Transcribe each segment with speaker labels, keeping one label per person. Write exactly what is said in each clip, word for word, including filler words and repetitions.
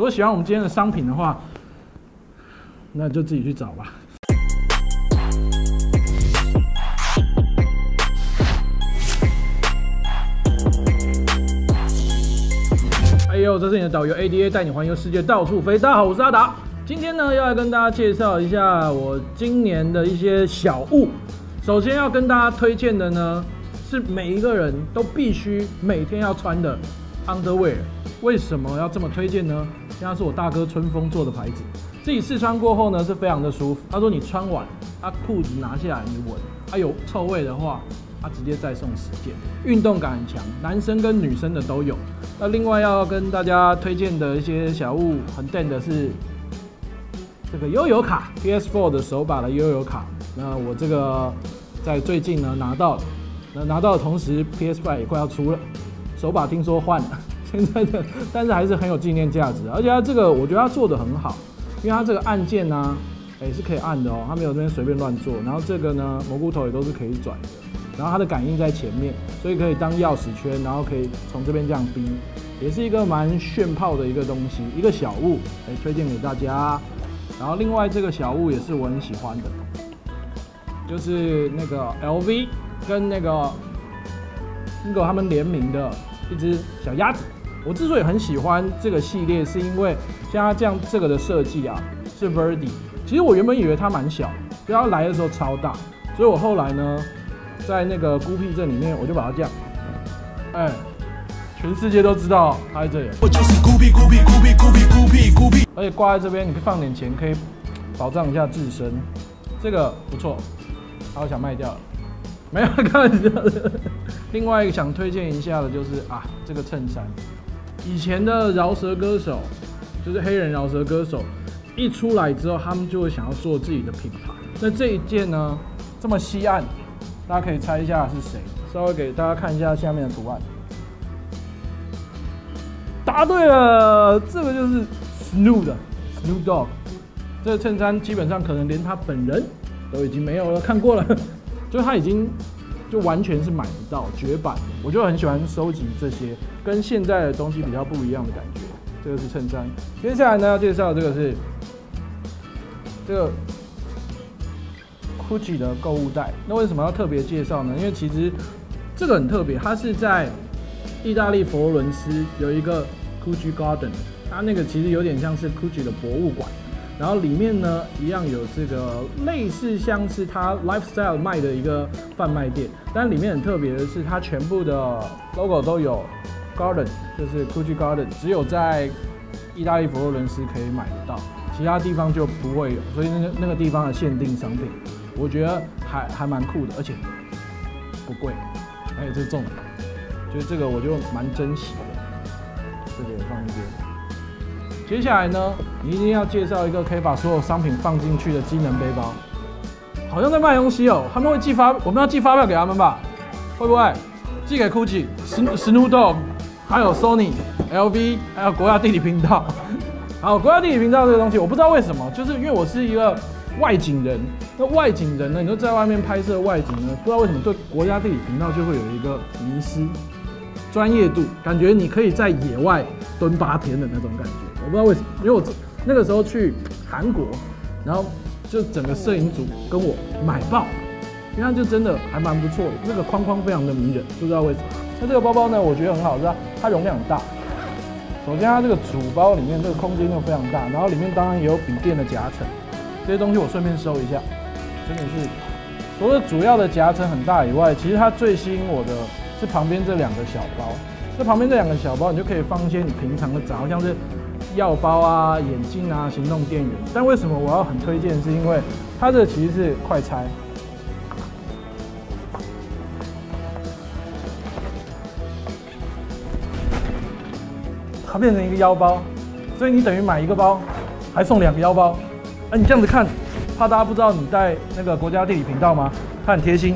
Speaker 1: 如果喜欢我们今天的商品的话，那就自己去找吧。哎呦，这是你的导游 A D A 带你环游世界，到处飞。大家好，我是阿达。今天呢，要来跟大家介绍一下我今年的一些小物。首先要跟大家推荐的呢，是每一个人都必须每天要穿的 underwear。为什么要这么推荐呢？因为它是我大哥春风做的牌子，自己试穿过后呢，是非常的舒服。他说你穿完，啊裤子拿下来你闻，啊有臭味的话，他直接再送十件，运动感很强，男生跟女生的都有。那另外要跟大家推荐的一些小物，很赞的是这个悠游卡 ，P S 四 的手把的悠游卡。那我这个在最近呢拿到了，那拿到的同时 ，P S 五 也快要出了，手把听说换了，现在的，但是还是很有纪念价值，而且它这个我觉得它做的很好，因为它这个按键呢、啊，也、欸、是可以按的哦，它没有这边随便乱做，然后这个呢蘑菇头也都是可以转的。然后它的感应在前面，所以可以当钥匙圈，然后可以从这边这样逼，也是一个蛮炫炮的一个东西，一个小物，哎，推荐给大家。然后另外这个小物也是我很喜欢的，就是那个 L V 跟那个 Ingo 他们联名的一只小鸭子。我之所以很喜欢这个系列，是因为像它这样这个的设计啊，是 Verdi。其实我原本以为它蛮小，所以它来的时候超大，所以我后来呢。在那个孤僻镇里面，我就把它这样，哎、欸，全世界都知道它在这里。我就是孤僻孤僻孤僻孤僻孤僻孤僻。而且挂在这边，你可以放点钱，可以保障一下自身，这个不错。好想卖掉了，没有开玩笑的。另外一个想推荐一下的就是啊，这个衬衫，以前的饶舌歌手，就是黑人饶舌歌手，一出来之后，他们就会想要做自己的品牌。那这一件呢，这么西岸。大家可以猜一下是谁，稍微给大家看一下下面的图案。答对了，这个就是 Snoop 的 Snoop Dogg。这个衬衫基本上可能连他本人都已经没有了，看过了，就他已经就完全是买不到绝版的。我就很喜欢收集这些跟现在的东西比较不一样的感觉。这个是衬衫，接下来呢要介绍的这个是这个。Gucci 的购物袋，那为什么要特别介绍呢？因为其实这个很特别，它是在意大利佛罗伦斯有一个 Gucci Garden， 它那个其实有点像是 Gucci 的博物馆，然后里面呢一样有这个类似像是它 lifestyle 卖的一个贩卖店，但里面很特别的是它全部的 logo 都有 Garden， 就是 Gucci Garden， 只有在意大利佛罗伦斯可以买得到，其他地方就不会有，所以那个那个地方的限定商品。我觉得还还蛮酷的，而且不贵，而且这是重点，所以这个我就蛮珍惜的。这个也放一边。接下来呢，你一定要介绍一个可以把所有商品放进去的机能背包，好像在卖东西哦。他们会寄发，我们要寄发票给他们吧？会不会？寄给 Gucci、Snoop Dogg， 还有 Sony、L V， 还有国家地理频道。好，国家地理频道这个东西，我不知道为什么，就是因为我是一个。外景人，那外景人呢？你就在外面拍摄外景呢，不知道为什么对国家地理频道就会有一个迷失，专业度，感觉你可以在野外蹲八天的那种感觉。我不知道为什么，因为我那个时候去韩国，然后就整个摄影组跟我买爆，因为它就真的还蛮不错的，那个框框非常的迷人，不知道为什么。那这个包包呢，我觉得很好，是它它容量很大。首先它这个主包里面这个空间就非常大，然后里面当然也有笔电的夹层。这些东西我顺便收一下，真的是除了主要的夹层很大以外，其实它最吸引我的是旁边这两个小包。这旁边这两个小包，你就可以放一些你平常的杂货，像是药包啊、眼镜啊、行动电源。但为什么我要很推荐？是因为它这其实是快拆，它变成一个腰包，所以你等于买一个包，还送两个腰包。哎、啊，你这样子看，怕大家不知道你带那个国家地理频道吗？它很贴心。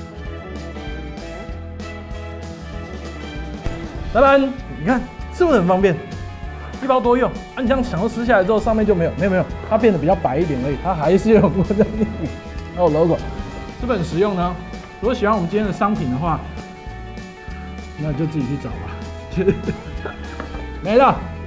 Speaker 1: 当然，你看是不是很方便？一包多用。啊，你这样想要撕下来之后，上面就没有，没有没有，它变得比较白一点而已，它还是有国家地理，还有 logo， 是不是很实用呢？如果喜欢我们今天的商品的话，那就自己去找吧。没了。